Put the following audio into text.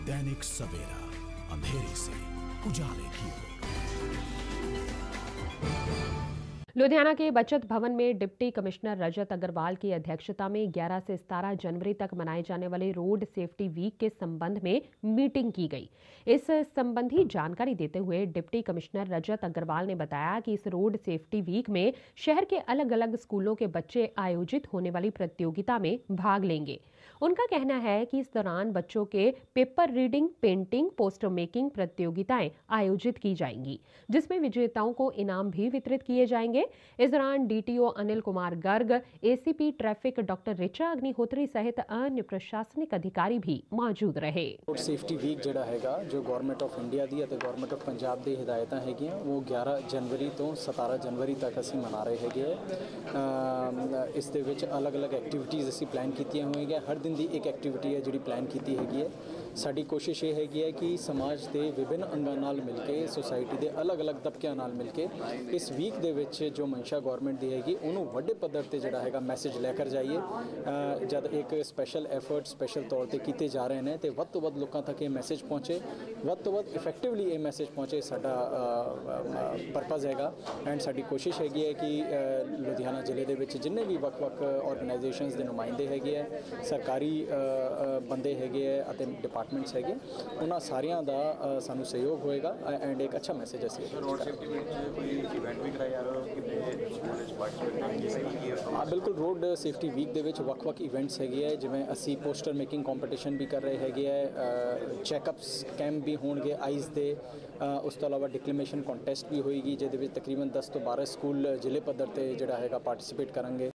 दैनिक सवेरा, अंधेरे से उजाले की ओर। लुधियाना के बचत भवन में डिप्टी कमिश्नर रजत अग्रवाल की अध्यक्षता में 11 से 17 जनवरी तक मनाए जाने वाले रोड सेफ्टी वीक के संबंध में मीटिंग की गई। इस संबंधी जानकारी देते हुए डिप्टी कमिश्नर रजत अग्रवाल ने बताया कि इस रोड सेफ्टी वीक में शहर के अलग अलग स्कूलों के बच्चे आयोजित होने वाली प्रतियोगिता में भाग लेंगे। उनका कहना है कि इस दौरान बच्चों के paper reading, painting, poster making प्रतियोगिताएं आयोजित की जाएंगी, जिसमें विजेताओं को इनाम भी वितरित किए जाएंगे। इस दौरान DTO Anil Kumar Garg, ACP traffic doctor Richa Agnihotri सहित अन्य प्रशासनिक अधिकारी भी मौजूद रहे। रोड सेफ्टी वीक जिहड़ा हैगा जो गवर्नमेंट ऑफ इंडिया दी ਅਤੇ गवर्नमेंट ऑफ पंजाब दी हिदायतां हैगियां वो 11 जनवरी तो 17 जनवरी तक ਅਸੀਂ ਮਨਾ ਰਹੇ ਹੈਗੇ ਇਸ ਦੇ ਵਿੱਚ ਅਲੱਗ-ਅਲੱਗ ਐਕਟੀਵਿਟੀਜ਼ ਅਸੀਂ ਪਲਾਨ ਕੀਤੀਆਂ ਹੋਈਆਂ। ਹਰ ਦਿਨ ਦੀ ਇੱਕ ਐਕਟੀਵਿਟੀ ਹੈ ਜਿਹੜੀ ਪਲਾਨ ਕੀਤੀ ਹੈਗੀ ਹੈ। ਸਾਡੀ ਕੋਸ਼ਿਸ਼ ਇਹ ਹੈਗੀ ਹੈ ਕਿ ਸਮਾਜ ਦੇ ਵਿਭਿੰਨ ਅੰਗਾਂ ਨਾਲ ਮਿਲ ਕੇ, ਸੋਸਾਇਟੀ ਦੇ ਅਲੱਗ-ਅਲੱਗ ਤਬਕਿਆਂ ਨਾਲ ਮਿਲ ਕੇ ਇਸ ਵੀਕ ਦੇ ਵਿੱਚ ਜੋ ਮਨਸ਼ਾ ਗਵਰਨਮੈਂਟ ਦੀ ਹੈਗੀ ਉਹਨੂੰ ਵੱਡੇ ਪੱਧਰ ਤੇ ਜਿਹੜਾ ਹੈਗਾ ਮੈਸੇਜ ਲੈ ਕੇ ਜਾਈਏ। ਜਦ ਇੱਕ ਸਪੈਸ਼ਲ ਐਫਰਟ ਸਪੈਸ਼ਲ ਤੌਰ ਤੇ ਕੀਤੇ ਜਾ ਰਹੇ ਨੇ ਤੇ ਵੱਧ ਤੋਂ ਵੱਧ ਲੋਕਾਂ ਤੱਕ ਇਹ ਮੈਸੇਜ ਪਹੁੰਚੇ, ਵੱਧ ਤੋਂ ਵੱਧ ਇਫੈਕਟਿਵਲੀ ਇਹ ਮੈਸੇਜ ਪਹੁੰਚੇ, ਸਾਡਾ ਪਰਪਸ ਹੈਗਾ। ਐਂਡ ਸਾਡੀ ਕੋਸ਼ਿਸ਼ ਹੈਗੀ ਹੈ ਕਿ ਲੁਧਿਆਣਾ ਜ਼ਿਲ੍ਹੇ ਦੇ ਵਿੱਚ ਜਿੰਨੇ ਵੀ ਵੱਖ-ਵੱਖ ਆਰਗੇਨਾਈਜੇਸ਼ਨਸ ਦੇ ਨੁਮਾਇੰਦੇ ਹੈਗੇ ਆ, ਸਰਕਾਰੀ ਬੰਦੇ ਹੈਗੇ ਆ ਅਤੇ ਡਿਪਾਰਟਮੈਂਟਸ ਹੈਗੇ, ਉਹਨਾਂ ਸਾਰਿਆਂ ਦਾ ਸਾਨੂੰ ਸਹਿਯੋਗ ਹੋਏਗਾ ਐਂਡ ਇੱਕ ਅੱਛਾ ਮੈਸੇਜ ਅਸੀਂ ਰੋਡ ਸੇਫਟੀ ਵਿੱਚ ਕੋਈ ਇਵੈਂਟ ਵੀ ਕਰਾਇਆ ਜਾ ਰਿਹਾ ਕਿਤੇ ਸਕੂਲ ਵਿੱਚ ਪਾਰਟਿਸਿਪੇਟ ਕਰਾਂਗੇ? ਬਿਲਕੁਲ ਰੋਡ ਸੇਫਟੀ ਵੀਕ ਦੇ ਵਿੱਚ ਵੱਖ-ਵੱਖ ਇਵੈਂਟਸ ਹੈਗੇ ਆ, ਜਿਵੇਂ ਅਸੀਂ ਪੋਸਟਰ ਮੇਕਿੰਗ ਕੰਪੀਟੀਸ਼ਨ ਵੀ ਕਰ ਰਹੇ ਹੈਗੇ ਆ, ਚੈੱਕਅਪਸ ਕੈਂਪ ਵੀ ਹੋਣਗੇ ਆਈਜ਼ ਦੇ, ਉਸ ਤੋਂ ਇਲਾਵਾ ਡਿਕਲੇਮੇਸ਼ਨ ਕੰਟੈਸਟ ਵੀ ਹੋਏਗੀ ਜਿਹਦੇ ਵਿੱਚ ਤਕਰੀਬਨ 10 ਤੋਂ 12 ਸਕੂਲ ਜ਼ਿਲ੍ਹੇ ਪੱਧਰ ਤੇ ਜਿਹੜਾ ਹੈਗਾ ਪਾਰਟਿਸਿਪੇਟ ਕਰਾਂਗੇ।